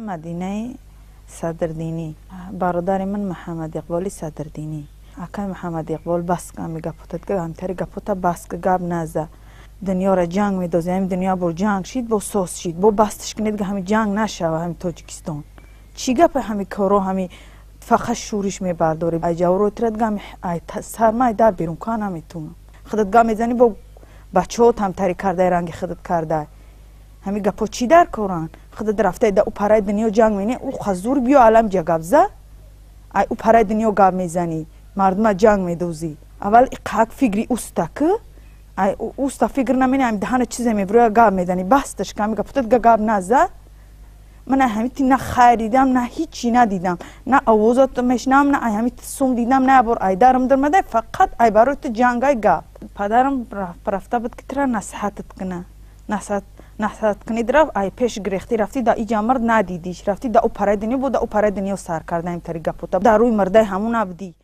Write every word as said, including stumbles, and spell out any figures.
مدینه صدردینی برادر من محمد اقبالی صدردینی اکای محمد اقبال بس که میگه پوتت که همتری گپوتا بس که گب نزده دنیا را جنگ میدازه همین دنیا بر جنگ شید با سوس شید با بستش کنید که همین جنگ نشوه همین تاجیکستان چی گپ همین کارو همین فقط شورش میبرداره ای جاورو ترد گم ای سرمای در بیرون کار نمیتونم خودت گام میزنی با بچه‌ها هم تری کرده رنگ خودت کرده همین گپا چی در کارن خودت رفته ده او پرای دنیا جنگ مینه او خزور بیو عالم جگبزه ای او پرای دنیا گام میزنی مردم جنگ میدوزی اول اقاق فکری اوستا که ای اوستا فکر نمینه هم دهان چیزی میبروی گام میدنی بستش که میگه پتت گام نزه من همیتی نه خیر دیدم نه هیچی ندیدم نه آوازات میشنم نه همیتی سوم دیدم نه بر ای دارم در مده فقط ای باروت جنگای گاب پدرم رفته بود که ترا نصیحتت کنه نصیحت نصیحت کنی در ای پیش گرفتی رفتی دا ای جامرد ندیدیش رفتی دا او پرای دنیا بود دا او پرای دنیا سر کرده این طریقه پوتا در روی مرده همون ابدی